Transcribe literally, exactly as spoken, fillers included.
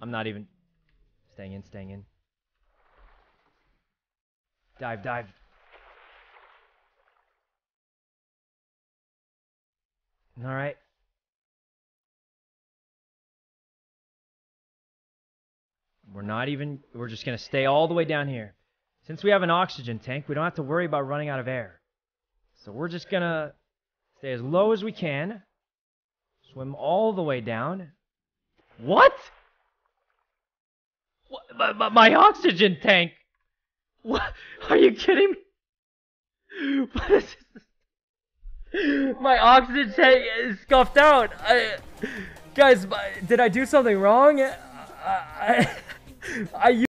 I'm not even... Staying in, staying in. Dive, dive. Alright. We're not even... We're just going to stay all the way down here. Since we have an oxygen tank, we don't have to worry about running out of air. So we're just going to stay as low as we can. Swim all the way down. What? What? My, my, my oxygen tank! What? Are you kidding me? What is this? My oxygen tank is scuffed out. I, guys, did I do something wrong? I, I, I